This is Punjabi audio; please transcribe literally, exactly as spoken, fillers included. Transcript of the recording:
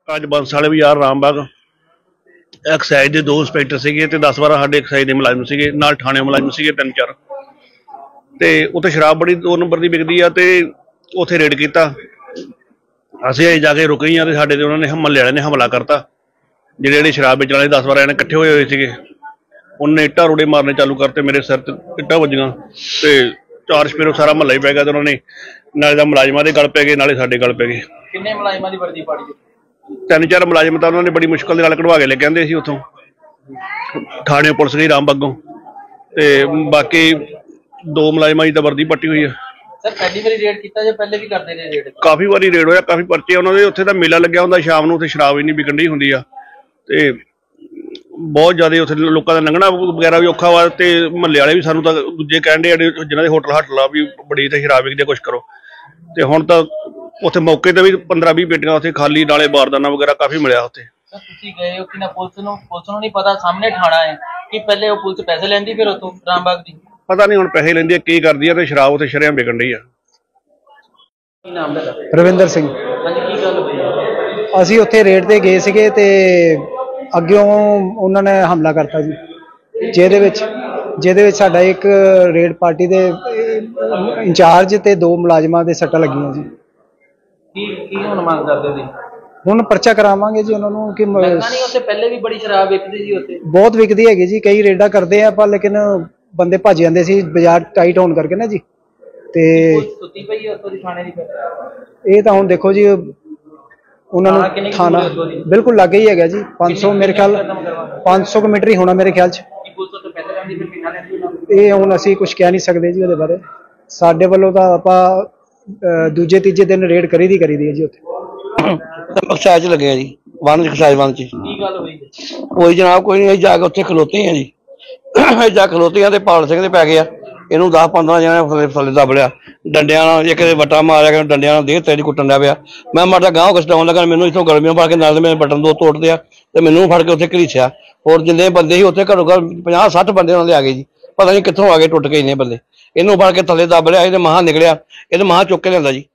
ਅੱਜ ਬੰਸ ਵਾਲੇ ਬਾਜ਼ਾਰ ਰਾਮਬਾਗ ਐਕਸਾਈਜ਼ ਦੇ ਦੋ ਇੰਸਪੈਕਟਰ ਸੀਗੇ ਤੇ ਦਸ ਬਾਰਾਂ ਸਾਡੇ ਐਕਸਾਈਜ਼ ਦੇ ਮੁਲਾਜ਼ਮ ਸੀਗੇ, ਨਾਲ ਥਾਣੇ ਮੁਲਾਜ਼ਮ ਸੀਗੇ ਤਿੰਨ ਚਾਰ। ਤੇ ਉੱਥੇ ਸ਼ਰਾਬ ਬੜੀ ਦੋ ਨੰਬਰ ਦੀ ਵਿਕਦੀ ਆ ਤੇ ਉੱਥੇ ਰੇਡ ਕੀਤਾ। ਅਸੀਂ ਅਜੇ ਜਾ ਕੇ ਰੁਕੇ ਹੀ ਆ ਤੇ ਸਾਡੇ ਤੇ ਉਹਨਾਂ ਨੇ ਮਹੱਲੇ ਵਾਲਿਆਂ ਨੇ ਹਮਲਾ ਕਰਤਾ। ਜਿਹੜੇ ਜਿਹੜੇ ਸ਼ਰਾਬ ਵੇਚਣ ਵਾਲੇ ਦਸ ਬਾਰਾਂ ਜਣੇ ਇਕੱਠੇ ਹੋਏ ਹੋਏ ਸੀਗੇ, ਉਹਨੇ ਇੱਟਾਂ ਰੋੜੇ ਮਾਰਨੇ ਚਾਲੂ ਕਰਤੇ। ਮੇਰੇ ਸਿਰ ਤੇ ਇੱਟਾਂ ਵੱਜੀਆਂ ਤੇ ਚਾਰ ਸਪੇਰੋਂ ਸਾਰਾ ਮਹੱਲਾ ਹੀ ਪੈ ਗਿਆ ਤੇ ਉਹਨਾਂ ਨੇ ਨਾਲੇ ਤਾਂ ਮੁਲਾਜ਼ਮਾਂ ਦੇ ਗਲ ਪੈ ਗਏ ਨਾਲੇ ਸਾਡੇ ਗਲ ਪੈ ਗਏ। ਕਿੰਨੇ ਮੁਲਾਜ਼ਮਾਂ ਦੀ ਵਰਦੀ ਪਾੜੀ? ਤਿੰਨ ਚਾਰ ਮੁਲਾਜ਼ਮ ਤਾਂ ਉਹਨਾਂ ਨੇ ਬੜੀ ਮੁਸ਼ਕਲ ਦੇ ਨਾਲ ਕਢਵਾ ਕੇ ਲੈ ਕੇ ਆਂਦੇ ਸੀ ਉੱਥੋਂ। ਥਾਣੇ ਪੁਲਿਸ ਗਈ ਰਾਮਬਾਗੋਂ ਤੇ ਬਾਕੀ ਦੋ ਮੁਲਾਜ਼ਮਾਂ ਦੀ ਤਾਂ ਵਰਦੀ ਪੱਟੀ ਹੋਈ ਆ। ਸਰ ਪਹਿਲੀ ਵਾਰੀ ਰੇਡ ਕੀਤਾ ਜਾਂ ਪਹਿਲੇ ਵੀ ਕਰਦੇ ਨੇ ਰੇਡ? ਕਾਫੀ ਵਾਰੀ ਰੇਡ ਹੋਇਆ, ਕਾਫੀ ਪਰਚੇ ਉਹਨਾਂ ਦੇ। ਉੱਥੇ ਤਾਂ ਮੇਲਾ ਲੱਗਿਆ ਹੁੰਦਾ ਸ਼ਾਮ ਨੂੰ, ਉੱਥੇ ਸ਼ਰਾਬ ਇੰਨੀ ਵਿਕਣ ਡਈ ਹੁੰਦੀ ਆ ਤੇ ਬਹੁਤ ਜ਼ਿਆਦਾ ਉੱਥੇ ਲੋਕਾਂ ਦਾ ਲੰਘਣਾ ਵਗੈਰਾ ਵੀ ਔਖਾ ਵਾ। ਤੇ ਮਹੱਲੇ ਵਾਲੇ ਵੀ ਸਾਨੂੰ ਤਾਂ ਦੂਜੇ ਕਹਿਣ ਡੇ ਜਿਹਨਾਂ ਦੇ ਹੋਟਲ ਹਾਟਲ ਆ ਵੀ ਬੜੀ ਤਾਂ ਸ਼ਰਾਬ ਵਿਕਦੀ, ਕੁਛ ਕਰੋ। ਤੇ ਹੁਣ ਤਾਂ ਉੱਥੇ ਮੌਕੇ ਤੇ ਵੀ ਪੰਦਰਾਂ ਵੀਹ ਪੇਟੀਆਂ ਉੱਥੇ ਖਾਲੀ, ਨਾਲੇ ਬਾਰਦਾਨਾ ਵਗੈਰਾ ਕਾਫੀ ਮਿਲਿਆ ਉੱਥੇ। ਤੁਸੀਂ ਗਏ ਹੋ ਕਿ ਨਾ ਪੁਲਿਸ ਨੂੰ? ਪੁਲਿਸ ਨੂੰ ਨਹੀਂ ਪਤਾ ਸਾਹਮਣੇ ਥਾਣਾ ਹੈ ਕਿ ਪਹਿਲੇ ਉਹ ਪੁਲਿਸ ਪੈਸੇ ਲੈਂਦੀ ਫਿਰ ਉੱਥੋਂ ਰਾਮਬਾਗ ਦੀ? ਪਤਾ ਨਹੀਂ ਹੁਣ ਪੈਸੇ ਲੈਂਦੀ ਆ ਕੀ ਕਰਦੀ ਆ ਤੇ ਸ਼ਰਾਬ ਉੱਥੇ ਸ਼ਰੇਆਮ ਵਿਕਣ ਡਈ ਆ। ਕੀ ਨਾਮ ਦਾ? ਰਵਿੰਦਰ ਸਿੰਘ। ਹਾਂਜੀ, ਕੀ ਗੱਲ ਹੋਈ? ਅਸੀਂ ਉੱਥੇ ਰੇਡ ਤੇ ਗਏ ਸੀਗੇ ਤੇ ਅੱਗਿਓਂ ਉਹਨਾਂ ਨੇ ਹਮਲਾ ਕਰਤਾ ਜੀ, ਜਿਹਦੇ ਵਿੱਚ ਜਿਹਦੇ ਵਿੱਚ ਸਾਡਾ ਇੱਕ ਰੇਡ ਪਾਰਟੀ ਦੇ ਇੰਚਾਰਜ ਤੇ ਦੋ ਮੁਲਾਜ਼ਮਾਂ ਦੇ ਸੱਟਾਂ ਲੱਗੀਆਂ ਜੀ। ਕੀ ਕੀ ਹੁਣ ਮੰਗ ਕਰਦੇ ਹੋ? ਹੁਣ ਪਰਚਾ ਕਰਾਵਾਂਗੇ ਜੀ ਉਹਨਾਂ ਨੂੰ ਕਿ ਨਹੀਂ ਉੱਥੇ ਪਹਿਲੇ ਵੀ ਬੜੀ ਸ਼ਰਾਬ ਵਿਕਦੀ ਸੀ, ਉੱਥੇ ਬਹੁਤ ਵਿਕਦੀ ਹੈਗੀ ਜੀ। ਕਈ ਰੇਡਾਂ ਕਰਦੇ ਆ ਪਰ ਲੇਕਿਨ ਬੰਦੇ ਭੱਜ ਜਾਂਦੇ ਸੀ ਬਾਜ਼ਾਰ ਟਾਈਟ ਹੋਣ ਕਰਕੇ ਨਾ ਜੀ। ਤੇ ਸੁੱਤੀ ਪਈ ਉੱਥੋਂ ਦੀ ਥਾਣੇ ਦੀ? ਇਹ ਤਾਂ ਹੁਣ ਦੇਖੋ ਜੀ, ਉਹਨਾਂ ਨੂੰ ਥਾਣਾ ਬਿਲਕੁਲ ਲਾਗੇ ਹੀ ਹੈਗਾ ਜੀ। ਪੰਜ ਸੌ ਮੇਰੇ ਖਿਆਲ ਪੰਜ ਸੌ ਮੀਟਰ ਹੀ ਹੋਣਾ ਮੇਰੇ ਖਿਆਲ ਚ। ਇਹ ਹੁਣ ਅਸੀਂ ਕੁਝ ਕਹਿ ਨਹੀਂ ਸਕਦੇ ਜੀ ਉਹਦੇ ਬਾਰੇ। ਸਾਡੇ ਵੱਲੋਂ ਤਾਂ ਆਪਾਂ ਦੂਜੇ ਤੀਜੇ ਦਿਨ ਰੇਡ ਕਰੀ ਦੀ ਕਰੀ ਦੀ ਹੈ ਜੀ ਉੱਥੇ। ਐਕਸਾਈਜ਼ ਚ ਲੱਗੇ ਆ ਜੀ, ਵਨ ਐਕਸਾਈਜ਼ ਵਨ ਚ। ਕੀ ਗੱਲ ਹੋਈ? ਕੋਈ ਜਨਾਬ ਕੋਈ ਨਹੀਂ, ਜਾ ਕੇ ਉੱਥੇ ਖਲੋਤੇ ਆ ਜੀ। ਜਾ ਖਲੋਤੇ ਆ ਤੇ ਪਾਲ ਸਿੰਘ ਦੇ ਪੈ ਗਏ ਆ। ਇਹਨੂੰ ਦਸ ਪੰਦਰਾਂ ਜਣੇ ਥੱਲੇ ਦੱਬ ਲਿਆ ਡੰਡਿਆਂ ਨਾਲ। ਇੱਕ ਦੇ ਵੱਟਾ ਮਾਰਿਆ, ਡੰਡਿਆਂ ਨਾਲ ਦੇਹ ਤੇਰੀ ਕੁੱਟਣ ਡਿਆ ਪਿਆ। ਮੈਂ ਮਾੜਾ ਗਾਂਹ ਹੋ ਕੇ ਸਟਾਉਣ ਲੱਗਾ, ਮੈਨੂੰ ਇੱਥੋਂ ਗਰਮੀਆਂ ਪਾ ਕੇ ਨਾਲ ਮੇਰੇ ਬਟਨ ਦੋ ਤੋੜਦੇ ਆ ਤੇ ਮੈਨੂੰ ਫੜ ਕੇ ਉੱਥੇ ਘੜੀਸਿਆ। ਹੋਰ ਜਿੰਨੇ ਬੰਦੇ ਸੀ ਉੱਥੇ ਘੱਟੋ ਘੱਟ ਪੰਜਾਹ ਸੱਠ ਬੰਦੇ ਉਹਨਾਂ ਦੇ ਆ ਗਏ ਜੀ। ਪਤਾ ਨਹੀਂ ਕਿੱਥੋਂ ਆ ਗਏ ਟੁੱਟ ਕੇ ਇੰਨੇ ਬੰਦੇ। ਇਹਨੂੰ ਫੜ ਕੇ ਥੱਲੇ ਦੱਬ ਲਿਆ, ਇਹਦੇ ਮਹਾਂ ਨਿਕਲਿਆ, ਇਹਦੇ ਮਹਾਂ ਚੁੱਕ ਕੇ ਲਿਆਂਦਾ ਜੀ।